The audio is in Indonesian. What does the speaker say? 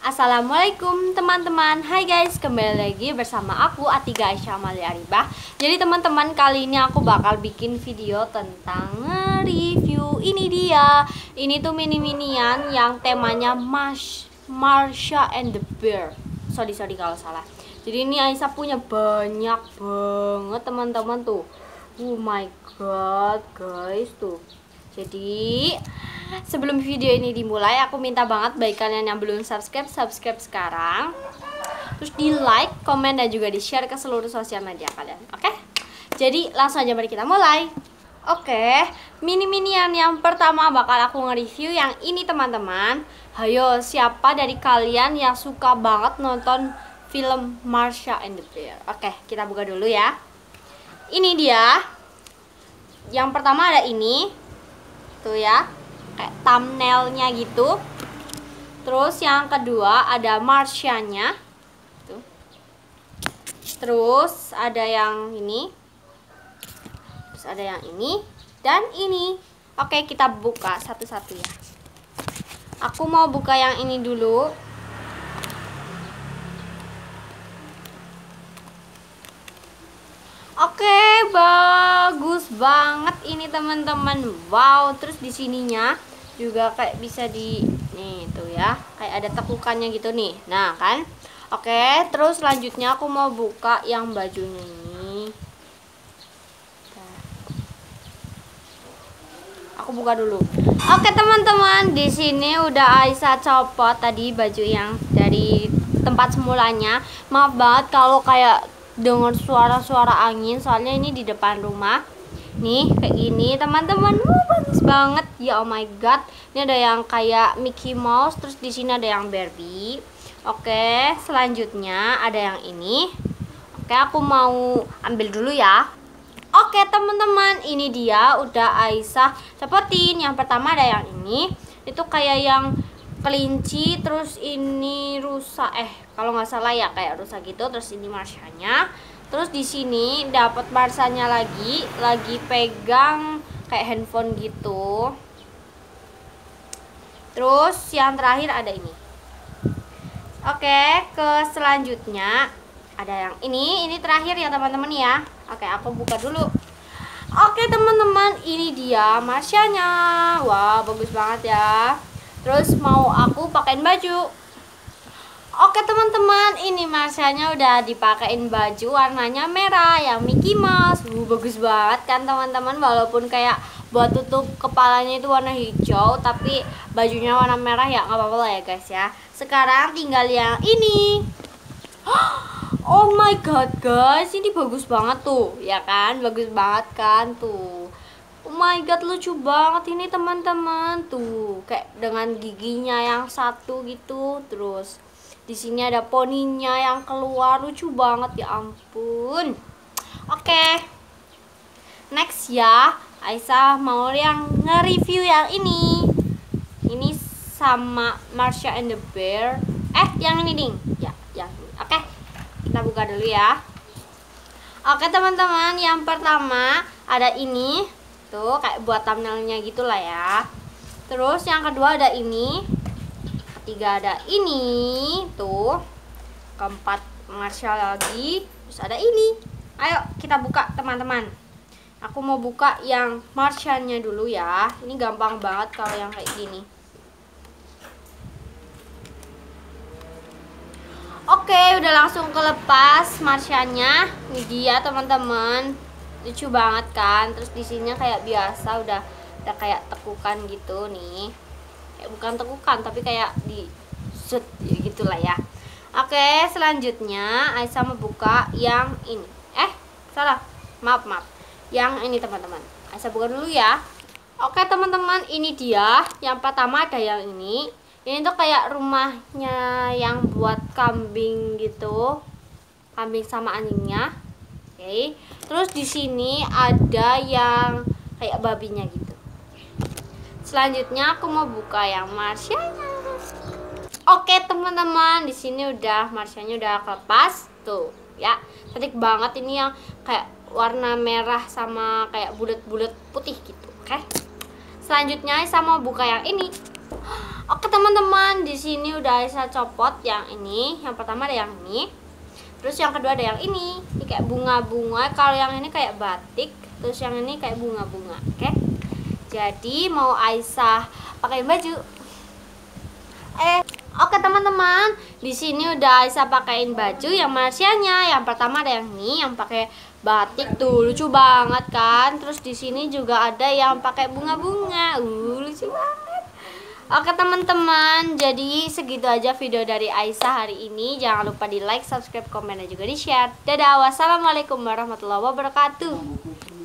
Assalamualaikum teman-teman. Hai guys, kembali lagi bersama aku Atiga Aisyah Amalia Aribah. Jadi teman-teman, kali ini aku bakal bikin video tentang review. Ini dia. Ini tuh mini-minian yang temanya Marsha and the Bear. Sorry kalau salah. Jadi ini Aisyah punya banyak banget teman-teman tuh. Oh my god guys tuh. Jadi sebelum video ini dimulai, aku minta banget bagi kalian yang belum subscribe sekarang. Terus di like, komen, dan juga di share ke seluruh sosial media kalian. Oke? Jadi langsung aja mari kita mulai. Oke, mini-minian yang pertama bakal aku nge-review yang ini teman-teman. Hayo, siapa dari kalian yang suka banget nonton film Marsha and the Bear? Oke, kita buka dulu ya. Ini dia. Yang pertama ada ini. Tuh ya, kayak thumbnailnya gitu. Terus yang kedua ada Marsha-nya tuh. Terus ada yang ini. Terus ada yang ini dan ini. Oke, kita buka satu-satu ya. Aku mau buka yang ini dulu. Oke, bagus banget ini teman-teman. Wow, terus di sininya juga kayak bisa nih tuh ya, kayak ada tekukannya gitu nih. Nah, kan? Oke, terus selanjutnya aku mau buka yang bajunya ini. Aku buka dulu. Oke, teman-teman, di sini udah Aisyah copot tadi baju yang dari tempat semulanya. Maaf banget kalau kayak dengar suara-suara angin, soalnya ini di depan rumah nih kayak gini teman-teman. Bagus banget ya, oh my god. Ini ada yang kayak Mickey Mouse, terus di sini ada yang Barbie. Oke, selanjutnya ada yang ini. Oke, aku mau ambil dulu ya. Oke teman-teman, ini dia udah Aisyah copotin. Yang pertama ada yang ini, itu kayak yang kelinci, terus ini rusa, kalau nggak salah ya kayak rusa gitu. Terus ini Marsha-nya. Terus di sini dapat Marsha-nya lagi pegang kayak handphone gitu. Terus yang terakhir ada ini. Oke, ke selanjutnya ada yang ini terakhir ya teman-teman ya. Oke, aku buka dulu. Oke teman-teman, ini dia Marsha-nya. Wah, bagus banget ya. Terus mau aku pakein baju. Oke teman-teman, ini Marsha-nya udah dipakein baju warnanya merah yang Mickey Mouse. Bagus banget kan teman-teman, walaupun kayak buat tutup kepalanya itu warna hijau, tapi bajunya warna merah ya nggak apa-apa lah ya guys ya. Sekarang tinggal yang ini. Oh my god guys, ini bagus banget tuh, ya kan? Bagus banget kan tuh. Oh my god, lucu banget ini teman-teman tuh, kayak dengan giginya yang satu gitu. Terus di sini ada poninya yang keluar, lucu banget ya ampun. Oke, next ya, Aisyah mau yang nge-review yang ini. Ini sama Marsha and the Bear. Yang ini ding. Ya, yang ini. Oke, kita buka dulu ya. Oke teman-teman, yang pertama ada ini. Tuh kayak buat thumbnailnya gitulah ya. Terus yang kedua ada ini. Ketiga ada ini. Tuh. Keempat Marsha lagi. Terus ada ini. Ayo kita buka teman-teman. Aku mau buka yang Marsha-nya dulu ya. Ini gampang banget kalau yang kayak gini. Oke, udah langsung kelepas Marsha-nya. Ini dia teman-teman. Lucu banget kan. Terus di sini kayak biasa udah kayak tekukan gitu nih. Kayak bukan tekukan tapi kayak di set gitulah ya. Oke, selanjutnya Aisyah mau buka yang ini. Salah. Maaf. Yang ini teman-teman. Aisyah buka dulu ya. Oke teman-teman, ini dia. Yang pertama ada yang ini. Ini tuh kayak rumahnya yang buat kambing gitu. Kambing sama anjingnya. Oke. Terus di sini ada yang kayak babinya gitu. Selanjutnya aku mau buka yang Marsha-nya. Oke teman-teman, di sini udah Marsha-nya udah kelepas tuh ya. Cantik banget ini yang kayak warna merah sama kayak bulat-bulat putih gitu. Oke. Selanjutnya saya mau buka yang ini. Oke teman-teman, di sini udah Aisyah copot yang ini. Yang pertama ada yang ini. Terus yang kedua ada yang ini. Ini kayak bunga-bunga. Kalau yang ini kayak batik. Terus yang ini kayak bunga-bunga. Oke. Jadi mau Aisyah pakai baju. Oke teman-teman, di sini udah Aisyah pakein baju yang Marsianya. Yang pertama ada yang ini, yang pakai batik tuh, lucu banget kan. Terus di sini juga ada yang pakai bunga-bunga. Lucu banget. Oke teman-teman, jadi segitu aja video dari Aisyah hari ini. Jangan lupa di like, subscribe, komen, dan juga di share. Dadah, wassalamualaikum warahmatullahi wabarakatuh.